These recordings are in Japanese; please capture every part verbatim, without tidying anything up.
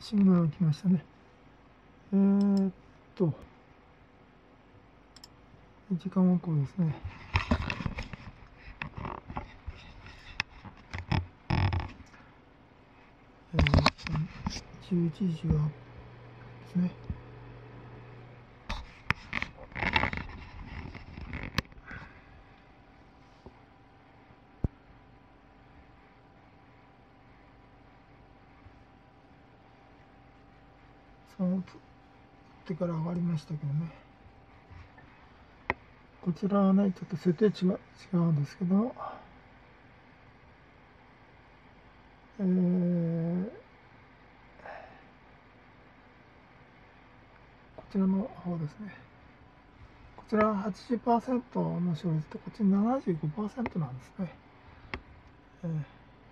シグナルが来ましたね。えー、っと、時間はこうですね。えー、じゅういちじはですね。その手から上がりましたけどね。こちらはね、ちょっと設定値が違うんですけど、えー、こちらの方ですね。こちらは はちじゅっパーセント の勝率と、こっち ななじゅうごパーセント なんですね。えー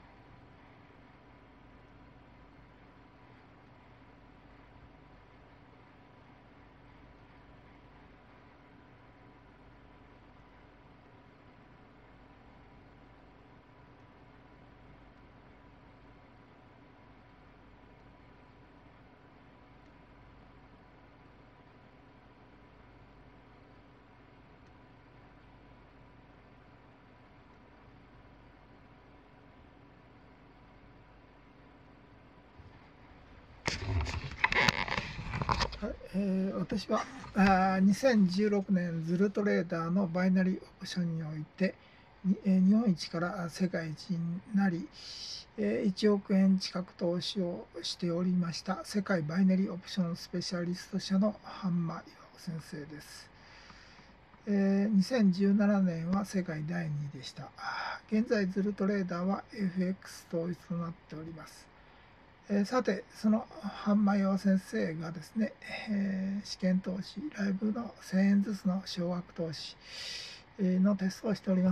はいえー、私はあにせんじゅうろくねんズルトレーダーのバイナリーオプションにおいて、えー、日本一から世界一になり、えー、いちおくえん近く投資をしておりました世界バイナリーオプションスペシャリスト社の半間巌先生です。えー、にせんじゅうななねんは世界だいにいでした。現在ズルトレーダーは エフエックス 統一となっております。えー、さて、その半間巌先生がですね、えー、試験投資、ライブのせんえんずつの少額投資のテストをしております。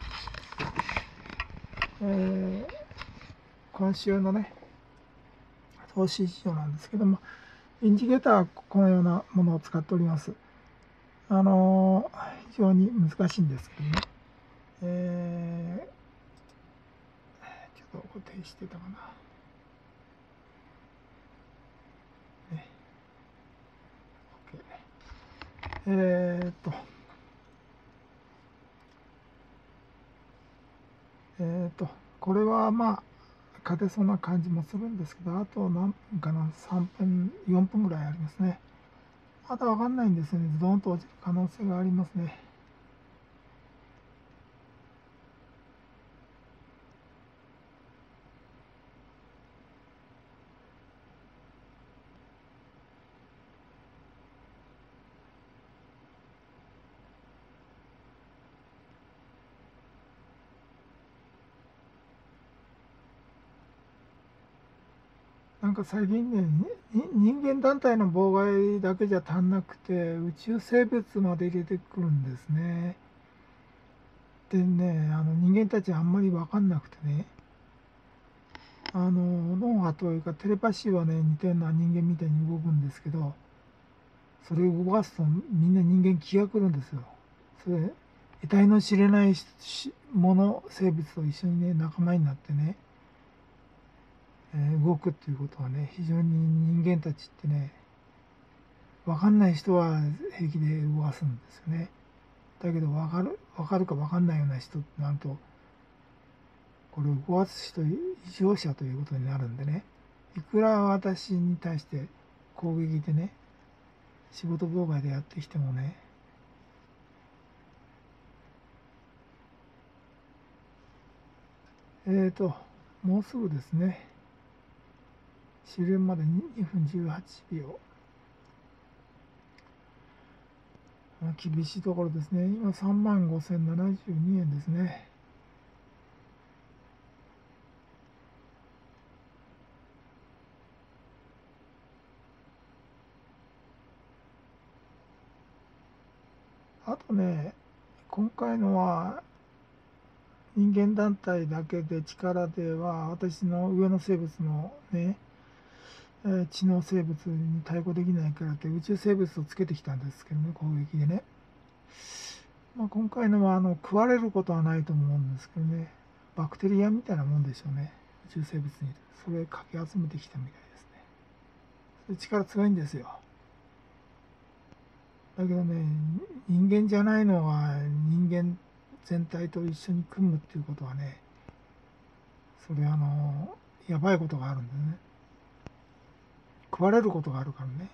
えー、今週のね、投資市場なんですけども、インジケーターはこのようなものを使っております。あのー、非常に難しいんですけどね、えー、ちょっと固定してたかな。ね、OK。えーっと、えー、っと、これはまあ、勝てそうな感じもするんですけど、あと何分かな、さんぷん、よんぷんぐらいありますね。まだわかんないんですよね。ズドンと落ちる可能性がありますね。なんか最近ね、人間団体の妨害だけじゃ足んなくて、宇宙生物まで入れてくるんですね。でね、あの人間たちあんまり分かんなくてね、あの脳波というかテレパシーはね、似たような人間みたいに動くんですけど、それを動かすとみんな人間気が来るんですよ。それ得体の知れないもの、生物と一緒にね、仲間になってね、えー、動くっていうことはね、非常に人間たちってね、分かんない人は平気で動かすんですよね。だけど分かる、分かるか分かんないような人ってなると、これを動かす人、異常者ということになるんでね、いくら私に対して攻撃でね、仕事妨害でやってきてもね、えーと、もうすぐですね、終了までにふんじゅうはちびょう。厳しいところですね。今さんまんごせんななじゅうにえんですね。あとね、今回のは人間団体だけで力では私の上の生物のね、えー、知能生物に対抗できないからって宇宙生物をつけてきたんですけどね、攻撃でね。まあ、今回のはあの食われることはないと思うんですけどね、バクテリアみたいなもんでしょうね。 宇宙生物にいる。それかき集めてきたみたいですね。それ力強いんですよ。だけどね、人間じゃないのは人間全体と一緒に組むっていうことはね、それあのやばいことがあるんでね、食われることがあるからね。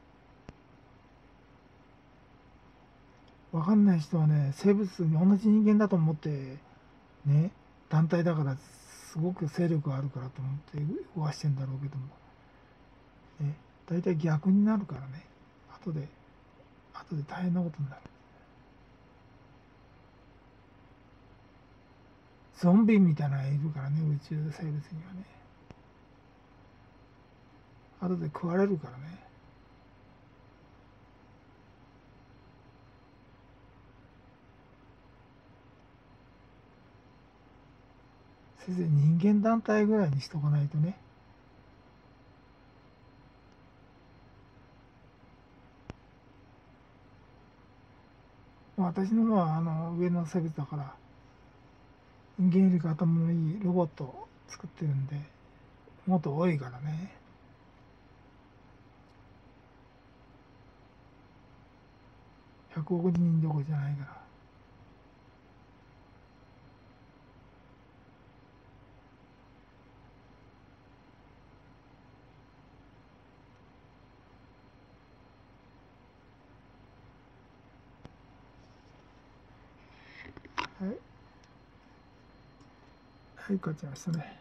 わかんない人はね、生物に同じ人間だと思ってね、団体だからすごく勢力があるからと思って動かしてんだろうけども、ね、大体逆になるからね、後で後で大変なことになる。ゾンビみたいなのがいるからね、宇宙生物にはね。後で食われるからね。せいぜい人間団体ぐらいにしとかないとね。私の方はあの上の生物だから、人間よりか頭のいいロボットを作ってるんで、もっと多いからね。ひゃくおく人どころじゃないから。はい。はい、勝ちましたね。